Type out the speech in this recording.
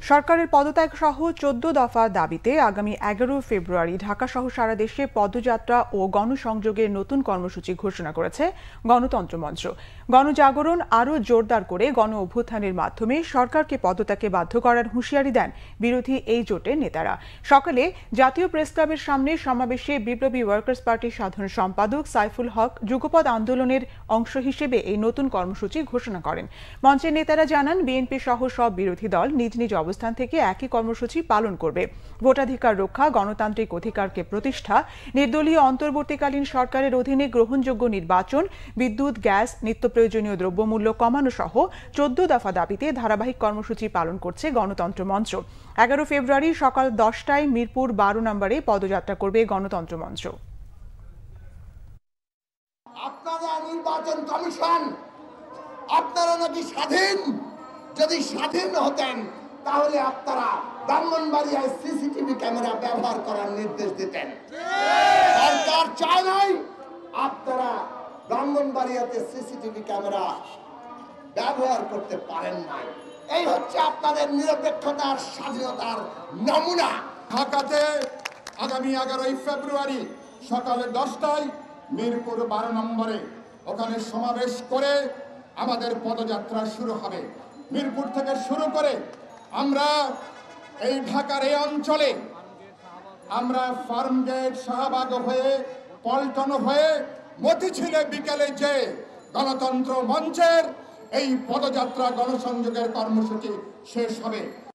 সরকারের পদত্যাগ সহ ১৪ দফা দাবিতে আগামী ১১ ফেব্রুয়ারি ঢাকা সহ সারা দেশে পদযাত্রা ও গণসংযোগের নতুন কর্মসূচি ঘোষণা করেছে গণতন্ত্র মঞ্চ। গণজাগরণ আরও জোরদার করে গণ অভ্যুত্থানের মাধ্যমে সরকারকে পদত্যাগে বাধ্য করার হুঁশিয়ারি দেন বিরোধী এই জোটের নেতারা। সকালে জাতীয় প্রেস ক্লাবের সামনে সমাবেশে বিপ্লবী ওয়ার্কার্স পার্টির সাধারণ সম্পাদক সাইফুল হক যুগপৎ আন্দোলনের অংশ হিসেবে এই নতুন কর্মসূচি ঘোষণা করেন। মঞ্চের নেতারা জানান, বিএনপি সহ সব বিরোধী দল নিজ নিজ অবস্থান থেকে একই কর্মসূচি পালন করবে। ভোটাধিকার রক্ষা, গণতান্ত্রিক অধিকারকে প্রতিষ্ঠা, নির্দলীয় অন্তর্বর্তীকালীন সরকারের অধীনে গ্রহণযোগ্য নির্বাচন, বিদ্যুৎ, গ্যাস, নিত্য প্রয়োজনীয় দ্রব্যমূল্য কমানো সহ ১৪ দফা দাবিতে ধারাবাহিক কর্মসূচি পালন করছে গণতন্ত্র মঞ্চ। ১১ ফেব্রুয়ারি সকাল ১০টায় মিরপুর ১২ নম্বরে পদযাত্রা করবে গণতন্ত্র মঞ্চ। আপনারা নির্বাচন কমিশন, আপনারা নাকি স্বাধীন। যদি স্বাধীন হতেন তাহলে আপনারা ব্রাহ্মণবাড়িয়ায় সিসিটিভি ক্যামেরা ব্যবহার করার নির্দেশ দিতেন। সরকার চায় নাই, আপনারা ব্রাহ্মণবাড়িয়াতে সিসিটিভি ক্যামেরা ব্যবহার করতে পারেন নাই। এই হচ্ছে আপনাদের নিরপেক্ষতার, স্বাধীনতার নমুনা। ঢাকাতে আগামী ১১ ফেব্রুয়ারি সকালে 10টায় মিরপুর 12 নম্বরে ওখানে সমাবেশ করে আমাদের পদযাত্রা শুরু হবে। মিরপুর থেকে শুরু করে আমরা এই ঢাকার এই অঞ্চলে আমরা ফার্মগেট, শাহবাগ হয়ে, পল্টন হয়ে মতিঝিলে বিকেলে যে গণতন্ত্র মঞ্চের এই পদযাত্রা গণসংযোগের কর্মসূচি শেষ হবে।